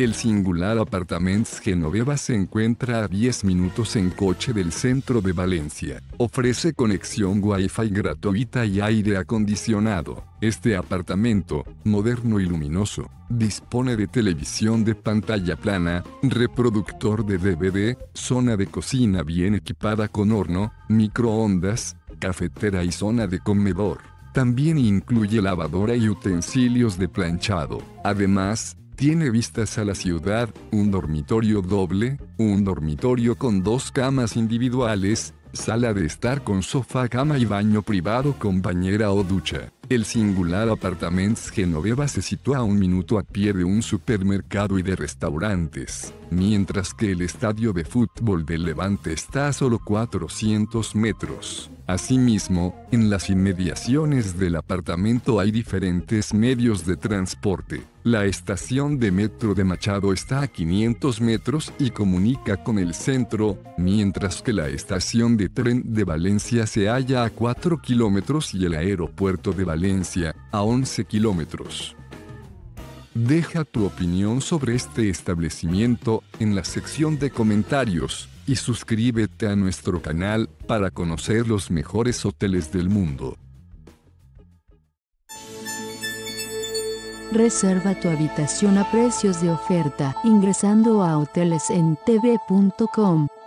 El singular Apartaments Genoveva se encuentra a 10 minutos en coche del centro de Valencia. Ofrece conexión Wi-Fi gratuita y aire acondicionado. Este apartamento, moderno y luminoso, dispone de televisión de pantalla plana, reproductor de DVD, zona de cocina bien equipada con horno, microondas, cafetera y zona de comedor. También incluye lavadora y utensilios de planchado. Además, tiene vistas a la ciudad, un dormitorio doble, un dormitorio con 2 camas individuales, sala de estar con sofá, cama y baño privado con bañera o ducha. El singular Apartaments Genoveva se sitúa a 1 minuto a pie de un supermercado y de restaurantes, mientras que el estadio de fútbol del Levante está a solo 400 metros. Asimismo, en las inmediaciones del apartamento hay diferentes medios de transporte. La estación de metro de Machado está a 500 metros y comunica con el centro, mientras que la estación de tren de Valencia se halla a 4 kilómetros y el aeropuerto de Valencia a 11 kilómetros. Deja tu opinión sobre este establecimiento en la sección de comentarios y suscríbete a nuestro canal para conocer los mejores hoteles del mundo. Reserva tu habitación a precios de oferta ingresando a hotelesentv.com.